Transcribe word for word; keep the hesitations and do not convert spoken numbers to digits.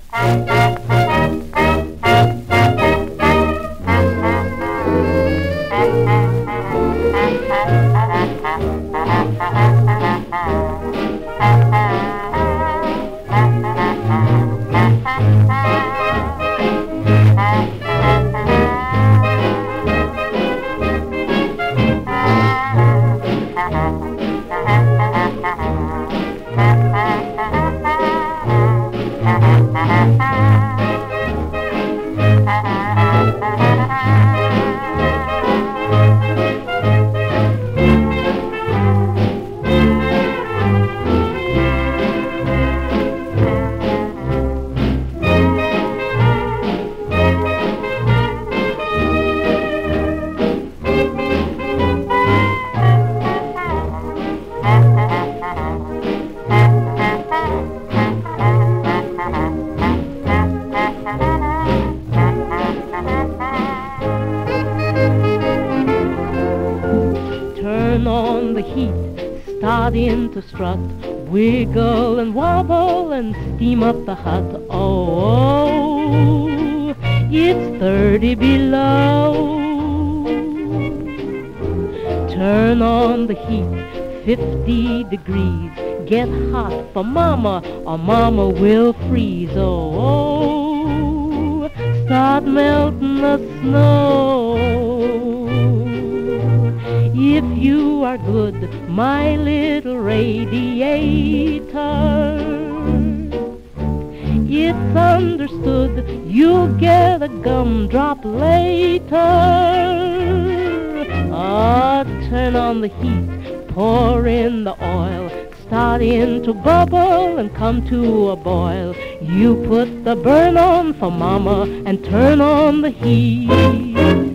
Turn on the heat, start in to strut, wiggle and wobble and steam up the hut. Oh, it's thirty below. Turn on the heat, fifty degrees. Get hot for mama or mama will freeze. Oh, start melting the snow. If you are good, my little radiator, it's understood you'll get a gumdrop later. Ah, turn on the heat, pour in the oil, start in to bubble and come to a boil. You put the burn on for mama and turn on the heat.